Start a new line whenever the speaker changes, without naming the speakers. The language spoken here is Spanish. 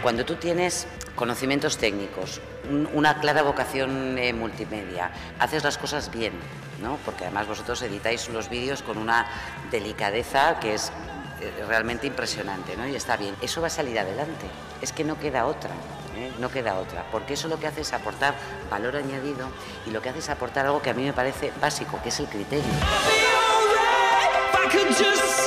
Cuando tú tienes conocimientos técnicos, una clara vocación multimedia, haces las cosas bien, ¿no? Porque además vosotros editáis los vídeos con una delicadeza que es realmente impresionante, ¿no? Y está bien. Eso va a salir adelante. Es que no queda otra. No queda otra, porque eso lo que hace es aportar valor añadido y lo que hace es aportar algo que a mí me parece básico, que es el criterio.